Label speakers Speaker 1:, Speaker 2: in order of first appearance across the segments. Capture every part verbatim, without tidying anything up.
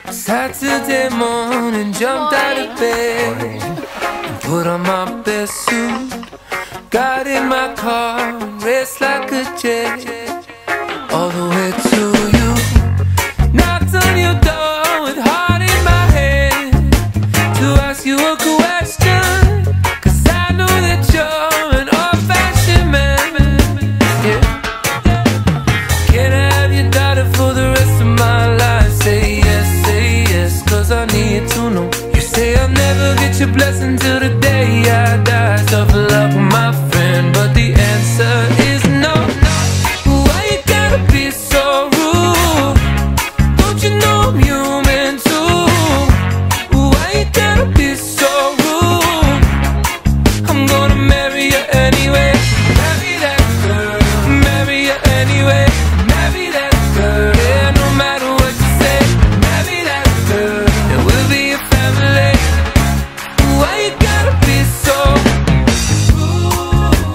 Speaker 1: Saturday morning, jumped out of bed and put on my best suit. Got in my car and raced like a jet all the way to you. Knocked on your door with heart in my head to ask you a question, 'cause I know that you're an old-fashioned man. Yeah. Can I have your daughter for the rest of my life? Say yes, say yes, 'cause I need to know. You say I'll never get your blessing till the day I die. Tough luck, my friend, but the answer is no. Why you gotta be so rude? Don't you know I'm human too? Why you gotta be so rude? I'm gonna marry you anyway. Marry that girl, marry you anyway. Marry that girl, yeah, no matter what you say. Marry that girl, and we'll be a family. Why you gotta be so rude?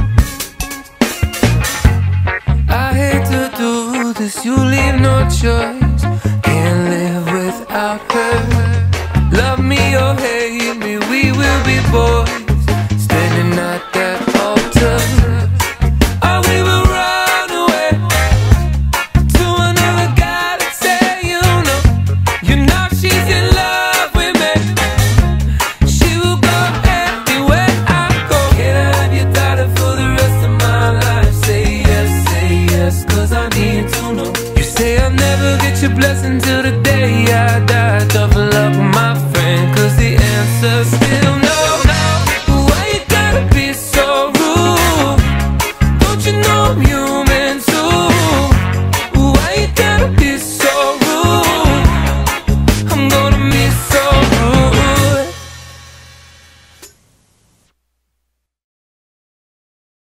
Speaker 1: I hate to do this, you leave no choice.